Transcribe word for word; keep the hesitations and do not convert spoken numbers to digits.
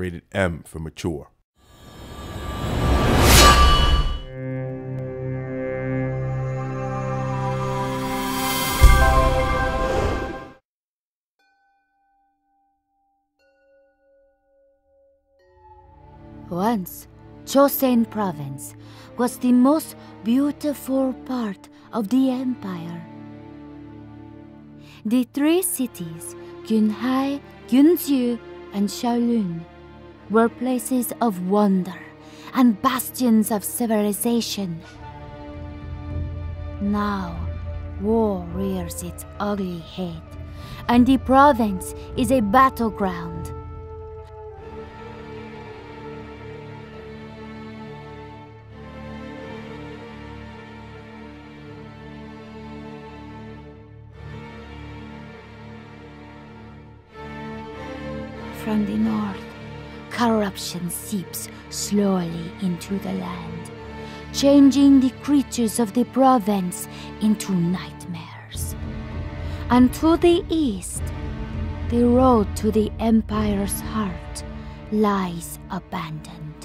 rated M for mature. Once, Chosain province was the most beautiful part of the empire. The three cities, Khitai, Gunju, and Shaolin, were places of wonder and bastions of civilization. Now, war rears its ugly head, and the province is a battleground. From the north, corruption seeps slowly into the land, changing the creatures of the province into nightmares. And to the east, the road to the empire's heart lies abandoned.